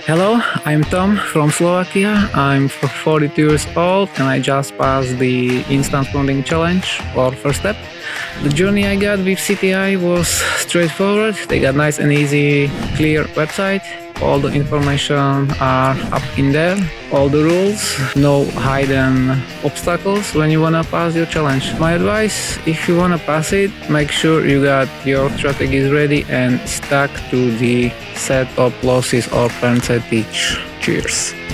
Hello, I'm Tom from Slovakia. I'm 42 years old and I just passed the instant funding challenge or first step. The journey I got with CTI was straightforward. They got nice and easy, clear website. All the information are up in there, all the rules, no hidden obstacles when you wanna pass your challenge. My advice, if you wanna pass it, make sure you got your strategies ready and stuck to the set of losses or percentage. Cheers.